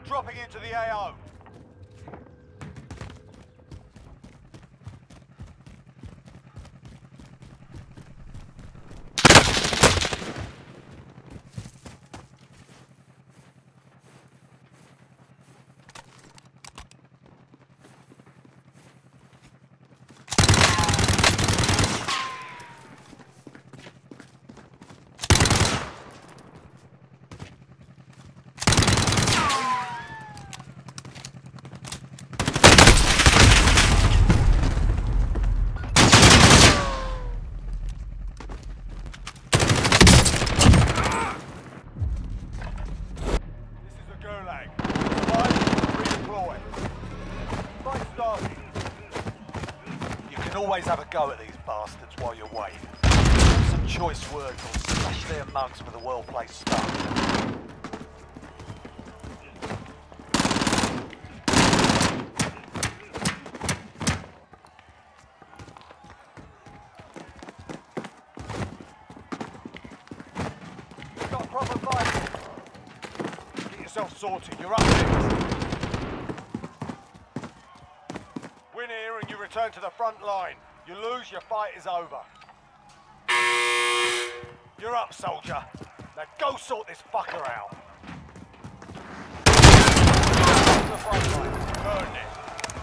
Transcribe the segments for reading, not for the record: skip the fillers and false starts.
dropping into the AO. Always have a go at these bastards while you're waiting. Some choice words or smash their mugs for the well-placed stuff. Got a proper fight. Get yourself sorted, you're up next. Win here and you return to the front line. You lose, your fight is over. You're up, soldier. Now go sort this fucker out. To the front line. Burn it.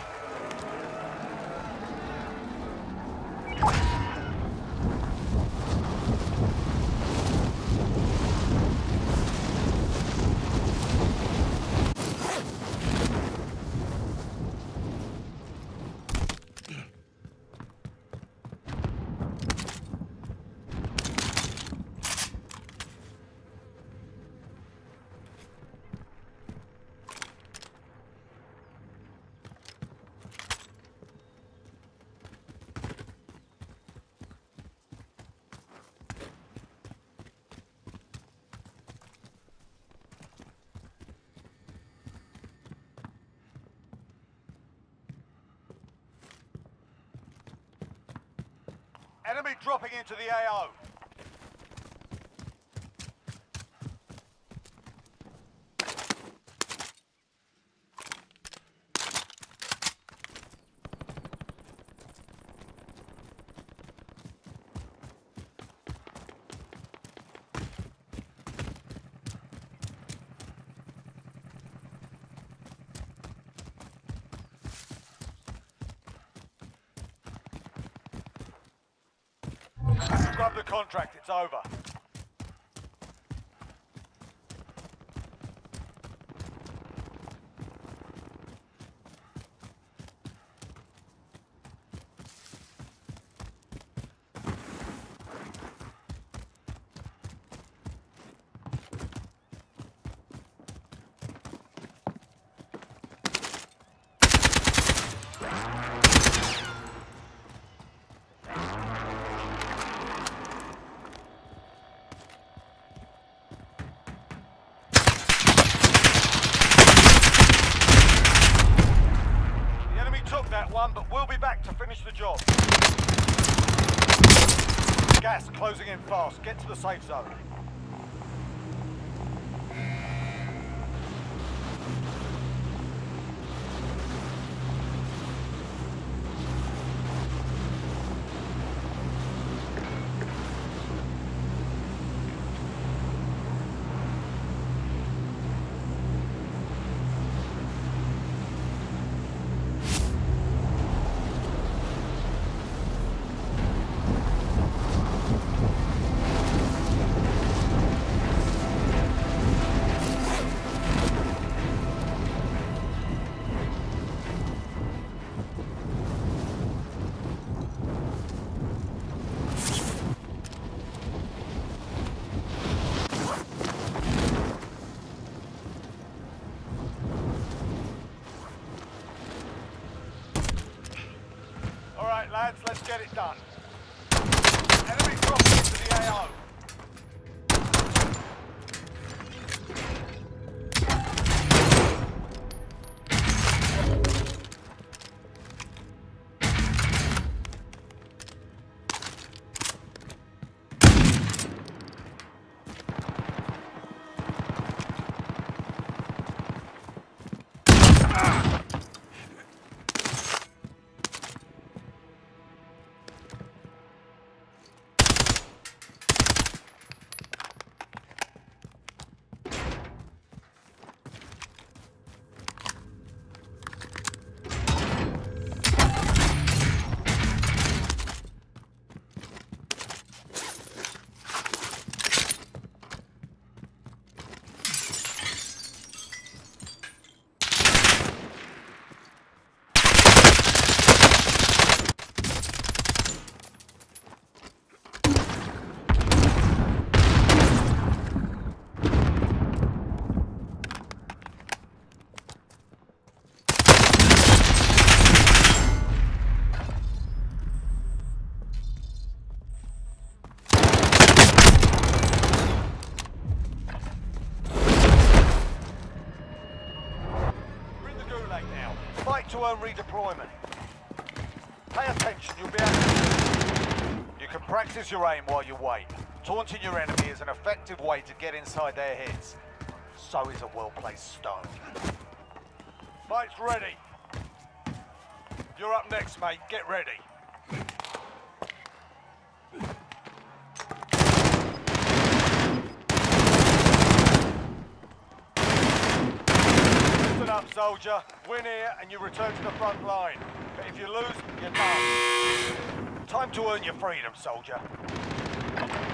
Enemy dropping into the AO. Grab the contract, it's over. But we'll be back to finish the job. Gas closing in fast. Get to the safe zone. Lads, let's get it done. Enemy dropping into the AO. to earn redeployment. Pay attention, you'll be able to... You can practice your aim while you wait. Taunting your enemy is an effective way to get inside their heads. So is a well-placed stone. Fight's ready. You're up next, mate. Get ready. Listen up, soldier. Win here and you return to the front line. But if you lose, you're done. Time to earn your freedom, soldier.